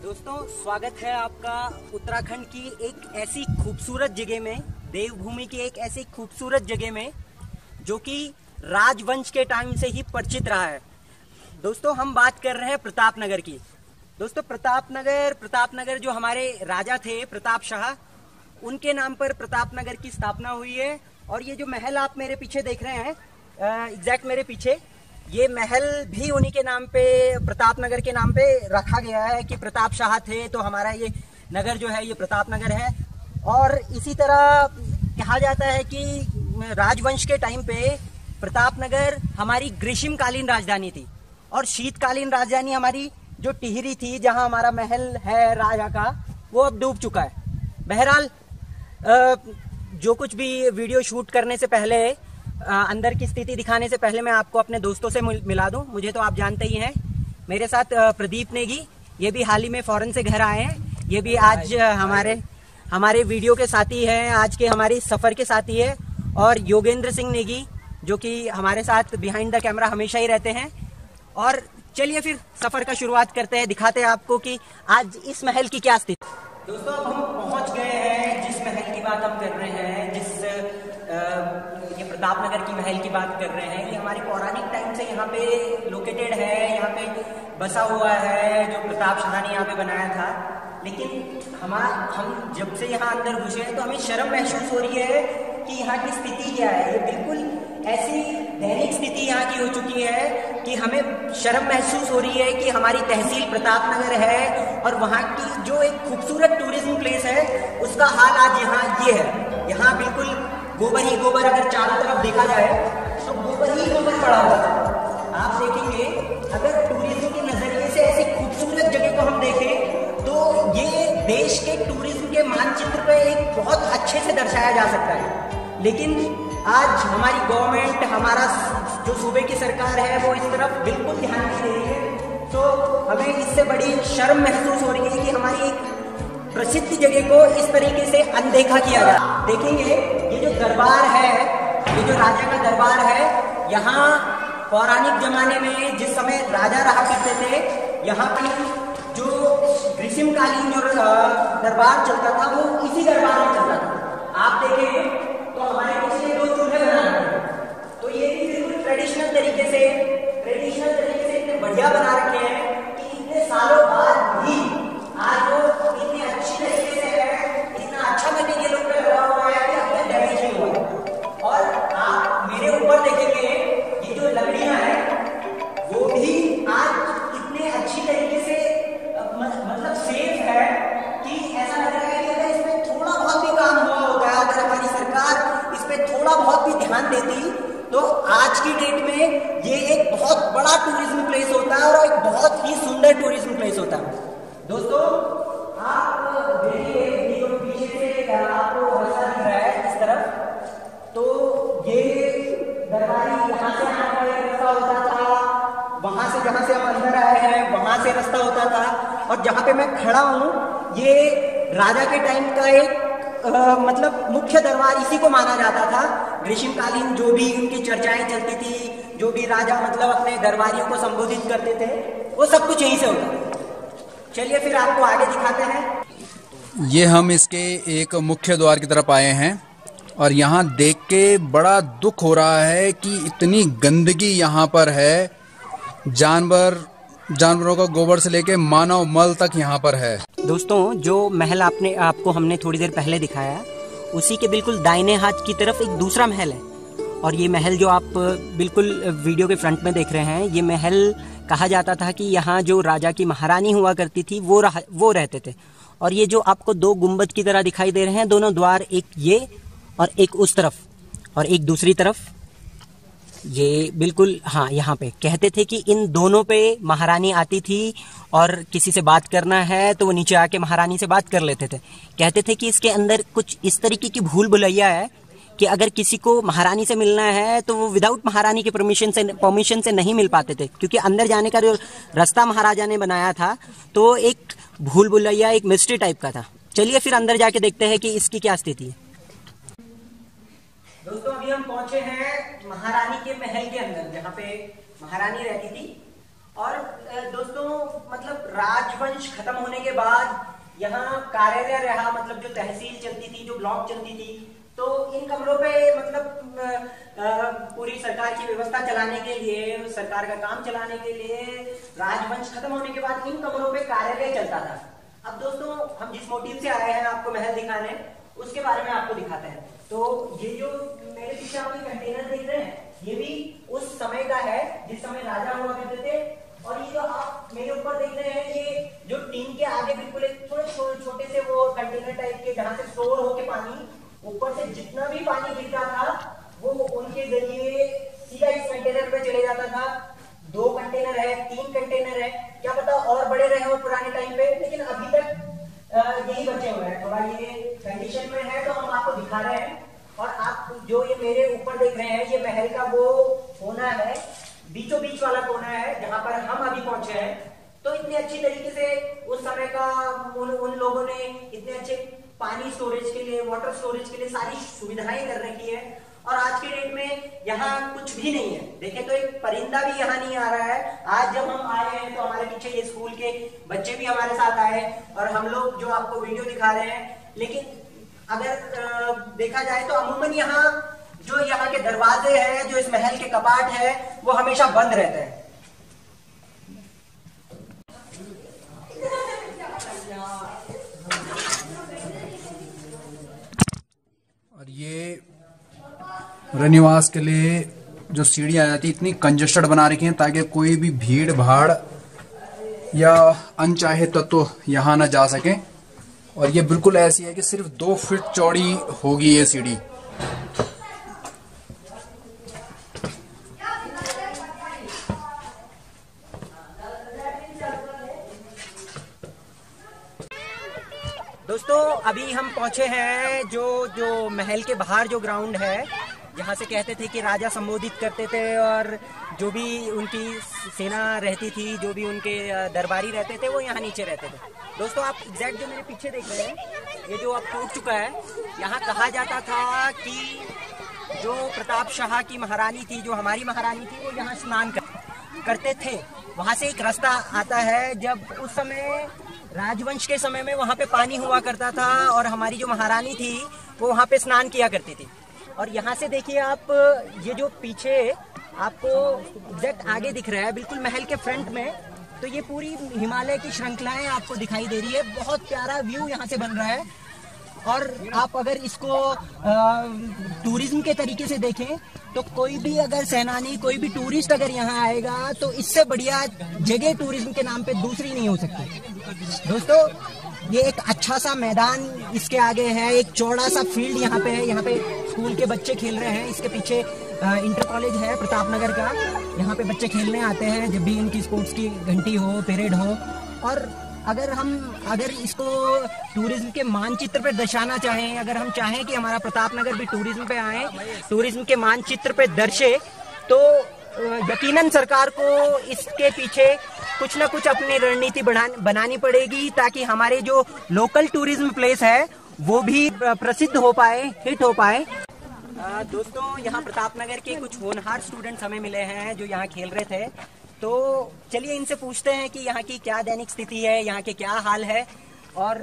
दोस्तों स्वागत है आपका उत्तराखंड की एक ऐसी खूबसूरत जगह में, देवभूमि की एक ऐसी खूबसूरत जगह में जो कि राजवंश के टाइम से ही परिचित रहा है। दोस्तों हम बात कर रहे हैं प्रतापनगर की। दोस्तों प्रतापनगर जो हमारे राजा थे प्रताप शाह, उनके नाम पर प्रतापनगर की स्थापना हुई है। और ये जो महल आप मेरे पीछे देख रहे हैं, एग्जैक्ट मेरे पीछे, ये महल भी उन्हीं के नाम पे, प्रतापनगर के नाम पे रखा गया है कि प्रताप शाह थे तो हमारा ये नगर जो है ये प्रतापनगर है। और इसी तरह कहा जाता है कि राजवंश के टाइम पे प्रतापनगर हमारी ग्रीष्मकालीन राजधानी थी और शीतकालीन राजधानी हमारी जो टिहरी थी, जहां हमारा महल है राजा का, वो अब डूब चुका है। बहरहाल जो कुछ भी वीडियो शूट करने से पहले, अंदर की स्थिति दिखाने से पहले मैं आपको अपने दोस्तों से मिला दूं। मुझे तो आप जानते ही हैं। मेरे साथ प्रदीप नेगी, ये भी हाल ही में फॉरेन से घर आए हैं। ये भी आज हमारे वीडियो के साथी हैं, आज के हमारी सफ़र के साथी है। और योगेंद्र सिंह नेगी जो कि हमारे साथ बिहाइंड द कैमरा हमेशा ही रहते हैं। और चलिए फिर सफ़र का शुरुआत करते हैं, दिखाते हैं आपको कि आज इस महल की क्या स्थिति। दोस्तों अब हम पहुंच गए हैं जिस महल की बात हम कर रहे हैं, जिस ये प्रतापनगर की महल की बात कर रहे हैं। ये हमारे पौराणिक टाइम से यहाँ पे लोकेटेड है, यहाँ पे बसा हुआ है, जो प्रताप शाह ने यहाँ पे बनाया था। लेकिन हम जब से यहाँ अंदर घुसे हैं तो हमें शर्म महसूस हो रही है कि यहाँ की स्थिति क्या है। ये बिल्कुल ऐसी दैनिक स्थिति यहाँ की हो चुकी है कि हमें शर्म महसूस हो रही है कि हमारी तहसील प्रतापनगर है और वहाँ की जो एक खूबसूरत टूरिज्म प्लेस है उसका हाल आज यहाँ ये है। यहाँ बिल्कुल गोबर ही गोबर, अगर चारों तरफ देखा जाए तो गोबर ही गोबर पड़ा हुआ है। आप देखेंगे, अगर टूरिज्म के नजरिए से ऐसी खूबसूरत जगह को हम देखें तो ये देश के टूरिज्म के मानचित्र पे एक बहुत अच्छे से दर्शाया जा सकता है। लेकिन आज हमारी गवर्नमेंट, हमारा जो सूबे की सरकार है, वो इस तरफ बिल्कुल ध्यान नहीं दे रही है। तो हमें इससे बड़ी शर्म महसूस हो रही है कि हमारी एक प्रसिद्ध जगह को इस तरीके से अनदेखा किया जाए। देखेंगे ये जो दरबार है, ये जो राजा का दरबार है, यहाँ पौराणिक जमाने में जिस समय राजा रहा करते थे, यहाँ पर जो ग्रीष्मकालीन जो दरबार चलता था वो इसी दरबार में चलता था। आप देखें तो हमारे पीछे दो चूल्हे बनाए, तो ये भी बिल्कुल ट्रेडिशनल तरीके से इतने बढ़िया बना रखे हैं कि इतने सालों बाद भी आज वो इतने अच्छी तरीके से है, इतना अच्छा मटेरियल ऊपर लगा हुआ है कि अब तक डैमेज नहीं हुआ। और आप मेरे ऊपर देखेंगे ये जो लकड़ियां हैं वो भी आज इतने अच्छी तरीके से मतलब सेफ है कि ऐसा लग रहा है कि अगर इसमें थोड़ा बहुत भी काम हुआ होता है, अगर हमारी सरकार इस पे थोड़ा बहुत भी ध्यान देती तो आज की डेट में ये एक बहुत बड़ा टूरिज्म प्लेस होता है और एक बहुत ही सुंदर टूरिज्म प्लेस होता है। दोस्तों आप देखिए पीछे से आपको रास्ता दिख रहा है इस तरफ, तो ये दरबारी यहाँ से आने का एक रास्ता होता था, वहां से जहां से हम अंदर आए हैं वहां से रास्ता होता था। और जहां पे मैं खड़ा हूँ ये राजा के टाइम का एक मतलब मुख्य दरबार इसी को माना जाता था। ग्रीष्मकालीन जो भी उनकी चर्चाएं चलती थी, जो भी राजा मतलब अपने दरबारियों को संबोधित करते थे, वो सब कुछ यहीं से होता। चलिए फिर आपको आगे दिखाते हैं। ये हम इसके एक मुख्य द्वार की तरफ आए हैं और यहाँ देख के बड़ा दुख हो रहा है कि इतनी गंदगी यहाँ पर है। जानवरों का गोबर से लेके मानव मल तक यहाँ पर है। दोस्तों जो महल आपको हमने थोड़ी देर पहले दिखाया, उसी के बिल्कुल दाहिने हाथ की तरफ एक दूसरा महल है। और ये महल जो आप बिल्कुल वीडियो के फ्रंट में देख रहे हैं, ये महल कहा जाता था कि यहाँ जो राजा की महारानी हुआ करती थी वो रहते थे। और ये जो आपको दो गुंबद की तरह दिखाई दे रहे हैं, दोनों द्वार, एक ये और एक उस तरफ और एक दूसरी तरफ, ये बिल्कुल, हाँ, यहाँ पे कहते थे कि इन दोनों पे महारानी आती थी और किसी से बात करना है तो वो नीचे आके महारानी से बात कर लेते थे। कहते थे कि इसके अंदर कुछ इस तरीके की भूल भुलैया है कि अगर किसी को महारानी से मिलना है तो वो विदाउट महारानी के परमिशन से नहीं मिल पाते थे, क्योंकि अंदर जाने का जो रास्ता महाराजा ने बनाया था तो एक भूल भुलैया, एक मिस्ट्री टाइप का था। चलिए फिर अंदर जाके देखते हैं कि इसकी क्या स्थिति है। दोस्तों अभी हम पहुंचे हैं महारानी के महल के अंदर, जहाँ पे महारानी रहती थी। और दोस्तों मतलब राजवंश खत्म होने के बाद यहाँ कार्यालय रहा, मतलब जो तहसील चलती थी, जो ब्लॉक चलती थी, तो इन कमरों पे मतलब पूरी सरकार की व्यवस्था चलाने के लिए, सरकार का काम चलाने के लिए राजवंश खत्म होने के बाद इन कमरों पे कार्यालय चलता था। अब दोस्तों हम जिस मोटिव से आए हैं आपको महल दिखाने, उसके बारे में आपको दिखाते हैं। तो ये जो मेरे पीछे आप कंटेनर देख रहे हैं, ये भी उस समय का है जिस समय राजा हुआ करते थे। और ये जो आप मेरे ऊपर देख रहे हैं, ये जो टीन के आगे बिल्कुल एक छोटे से वो कंटेनर टाइप के, जहां से स्टोर होके पानी, ऊपर से जितना भी पानी गिरता था वो उनके जरिए सीधा इस कंटेनर पे चले जाता था। 2 कंटेनर है, 3 कंटेनर है, क्या पता और बड़े रहे हो पुराने टाइम पे, लेकिन अभी तक यही बचे हुए हैं। थोड़ा ये कंडीशन में है तो हम आपको दिखा रहे हैं। और आप जो ये मेरे ऊपर देख रहे हैं, ये महल का वो कोना है, बीचों बीच वाला कोना है जहां पर हम अभी पहुंचे हैं। तो इतने अच्छी तरीके से उस समय का उन लोगों ने इतने अच्छे पानी स्टोरेज के लिए, वाटर स्टोरेज के लिए सारी सुविधाएं कर रखी है। और आज के डेट में यहाँ कुछ भी नहीं है। देखें तो एक परिंदा भी यहाँ नहीं आ रहा है। आज जब हम आए हैं तो हमारे पीछे ये स्कूल के बच्चे भी हमारे साथ आए और हम लोग जो आपको वीडियो दिखा रहे हैं। लेकिन अगर देखा जाए तो अमूमन यहाँ जो यहाँ के दरवाजे हैं, जो इस महल के कपाट है, वो हमेशा बंद रहते हैं। और ये रनिवास के लिए जो सीढ़ियाँ आ जाती, इतनी कंजस्टेड बना रखी हैं ताकि कोई भी भीड़ भाड़ या अनचाहे तत्व यहाँ ना जा सके। और ये बिल्कुल ऐसी है कि सिर्फ 2 फीट चौड़ी होगी ये सीढ़ी। दोस्तों अभी हम पहुंचे हैं जो महल के बाहर जो ग्राउंड है, जहाँ से कहते थे कि राजा संबोधित करते थे और जो भी उनकी सेना रहती थी, जो भी उनके दरबारी रहते थे, वो यहाँ नीचे रहते थे। दोस्तों आप एग्जैक्ट जो मेरे पीछे देख रहे हैं, ये जो अब टूट चुका है, यहाँ कहा जाता था कि जो प्रताप शाह की महारानी थी, जो हमारी महारानी थी, वो यहाँ स्नान करते थे। वहाँ से एक रास्ता आता है, जब उस समय राजवंश के समय में वहाँ पे पानी हुआ करता था और हमारी जो महारानी थी वो वहाँ पे स्नान किया करती थी। और यहाँ से देखिए आप, ये जो पीछे आपको एग्जैक्ट आगे दिख रहा है, बिल्कुल महल के फ्रंट में, तो ये पूरी हिमालय की श्रृंखलाएं आपको दिखाई दे रही है। बहुत प्यारा व्यू यहाँ से बन रहा है। और आप अगर इसको टूरिज्म के तरीके से देखें तो कोई भी अगर सेनानी, कोई भी टूरिस्ट अगर यहाँ आएगा तो इससे बढ़िया जगह टूरिज्म के नाम पे दूसरी नहीं हो सकती। दोस्तों ये एक अच्छा सा मैदान इसके आगे है, एक चौड़ा सा फील्ड यहाँ पे है। यहाँ पे स्कूल के बच्चे खेल रहे हैं। इसके पीछे इंटर कॉलेज है प्रतापनगर का। यहाँ पे बच्चे खेलने आते हैं जब भी इनकी स्पोर्ट्स की घंटी हो, पीरियड हो। और अगर इसको टूरिज्म के मानचित्र पर दर्शाना चाहें, अगर हम चाहें कि हमारा प्रतापनगर भी टूरिज्म पे आए, टूरिज्म के मानचित्र पे दर्शे, तो यकीनन सरकार को इसके पीछे कुछ ना कुछ अपनी रणनीति बनानी पड़ेगी, ताकि हमारे जो लोकल टूरिज्म प्लेस है वो भी प्रसिद्ध हो पाए, हिट हो पाए। दोस्तों यहाँ प्रतापनगर के कुछ होनहार स्टूडेंट्स हमें मिले हैं जो यहाँ खेल रहे थे। तो चलिए इनसे पूछते हैं कि यहाँ की क्या दैनिक स्थिति है, यहाँ के क्या हाल है। और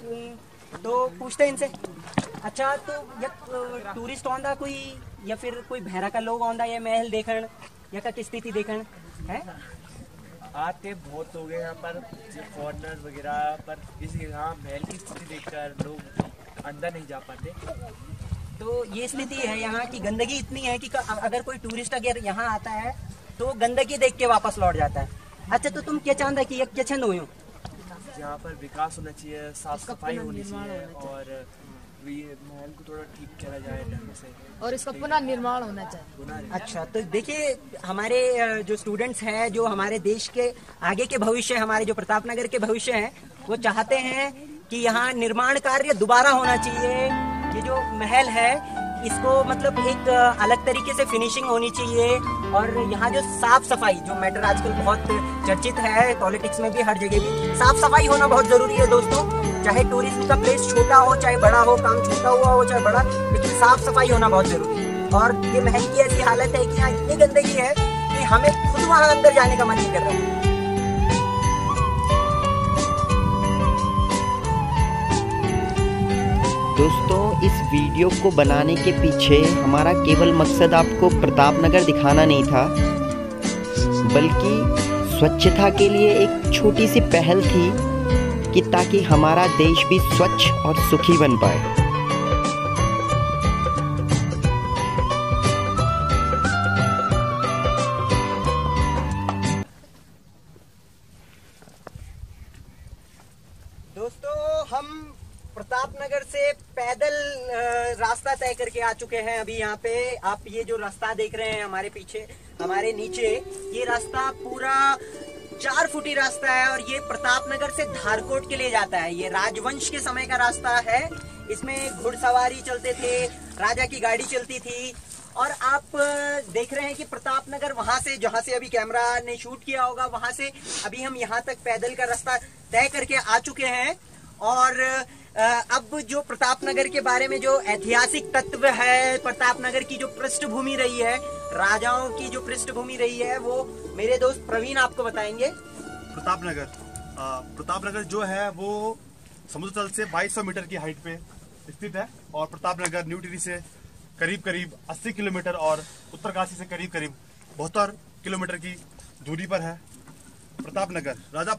तो पूछते हैं इनसे, अच्छा तो टूरिस्ट आंदा कोई या फिर कोई बहरा का लोग आंदा ये महल देखन या का स्थिति देखन है? आते बहुत लोग हैं यहाँ पर, फॉरनर वगैरह, पर इस यहाँ महल की स्थिति देखकर लोग अंदर नहीं जा पाते। तो ये स्थिति है यहाँ की। गंदगी इतनी है कि अगर कोई टूरिस्ट अगर यहाँ आता है तो गंदगी देख के वापस लौट जाता है। अच्छा तो तुम क्या चाहता है कि क्या छंद हुई? यहाँ पर विकास होना चाहिए, साफ सफाई होनी चाहिए और महल को थोड़ा ठीक किया जाए ढंग से, और इसका पुनः निर्माण होना चाहिए। अच्छा तो देखिए हमारे जो स्टूडेंट्स हैं, जो हमारे देश के आगे के भविष्य, हमारे जो प्रतापनगर के भविष्य हैं, वो चाहते हैं कि यहाँ निर्माण कार्य दोबारा होना चाहिए। ये जो महल है इसको मतलब एक अलग तरीके से फिनिशिंग होनी चाहिए। और यहाँ जो साफ सफाई, जो मैटर आजकल बहुत चर्चित है पॉलिटिक्स में भी, हर जगह भी साफ सफाई होना बहुत जरूरी है दोस्तों। चाहे टूरिज्म का प्लेस छोटा हो चाहे बड़ा हो, काम छोटा हुआ हो चाहे बड़ा, लेकिन साफ सफाई होना बहुत जरूरी है। और ये महल की ऐसी हालत है कि यहाँ इतनी गंदगी है कि हमें खुद वहां अंदर जाने का मन नहीं कर रहा है। दोस्तों, इस वीडियो को बनाने के पीछे हमारा केवल मकसद आपको प्रतापनगर दिखाना नहीं था, बल्कि स्वच्छता के लिए एक छोटी सी पहल थी कि ताकि हमारा देश भी स्वच्छ और सुखी बन पाए। दोस्तों, हम प्रतापनगर से पैदल रास्ता तय करके आ चुके हैं। अभी यहाँ पे आप ये जो रास्ता देख रहे हैं हमारे पीछे, हमारे नीचे, ये रास्ता पूरा 4 फुटी रास्ता है और ये प्रतापनगर से धारकोट के लिए जाता है। ये राजवंश के समय का रास्ता है। इसमें घुड़सवारी चलते थे, राजा की गाड़ी चलती थी। और आप देख रहे हैं कि प्रतापनगर वहां से, जहां से अभी कैमरा ने शूट किया होगा, वहां से अभी हम यहाँ तक पैदल का रास्ता तय करके आ चुके हैं। और अब जो प्रतापनगर के बारे में जो ऐतिहासिक तत्व है, प्रतापनगर की जो पृष्ठभूमि रही है, राजाओं की जो पृष्ठभूमि रही है, वो मेरे दोस्त प्रवीण आपको बताएंगे। प्रतापनगर जो है वो समुद्र तल से 2200 मीटर की हाइट पे स्थित है और प्रतापनगर न्यू टिहरी से करीब 80 किलोमीटर और उत्तरकाशी से करीब 72 किलोमीटर की दूरी पर है। प्रतापनगर राजा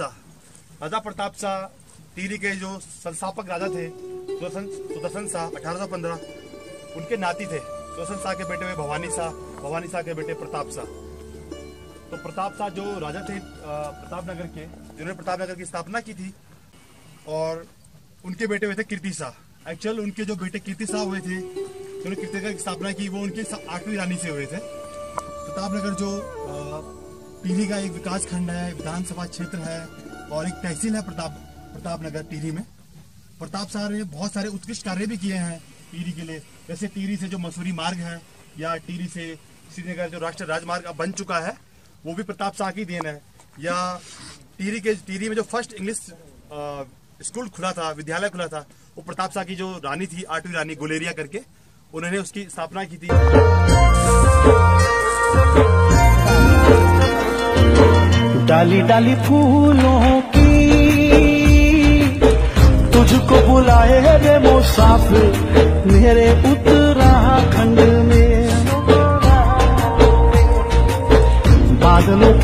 प्रताप शाह टिहरी के जो संस्थापक राजा थे सुदर्शन शाह 1815, उनके नाती थे। सुदर्शन शाह के बेटे हुए भवानी शाह के बेटे प्रताप शाह। तो प्रताप शाह जो राजा थे प्रतापनगर के, जिन्होंने प्रतापनगर की स्थापना की थी, और उनके बेटे हुए थे कीर्ति शाह। एक्चुअल उनके जो बेटे कीर्ति शाह हुए थे, जिन्होंने कीर्तिनगर की स्थापना की, वो उनकी 8वीं रानी से हुए थे। प्रतापनगर जो टिहरी का एक विकास खंड है, विधानसभा क्षेत्र है और एक तहसील है प्रतापनगर टिहरी में। प्रताप शाह ने बहुत सारे उत्कृष्ट कार्य भी किए हैं टिहरी के लिए। जैसे टिहरी से जो मसूरी मार्ग है या टिहरी से श्रीनगर जो राष्ट्रीय राजमार्ग अब बन चुका है, वो भी प्रताप शाह की देन है। या टिहरी में जो फर्स्ट इंग्लिश स्कूल खुला था, विद्यालय खुला था, वो प्रताप शाह की जो रानी थी, 8वीं रानी गुलेरिया करके, उन्होंने उसकी स्थापना की थी। डाली डाली फूलों की तुझको बुलाए रे मुसाफिर मेरे उत्तराखंड में, बादलों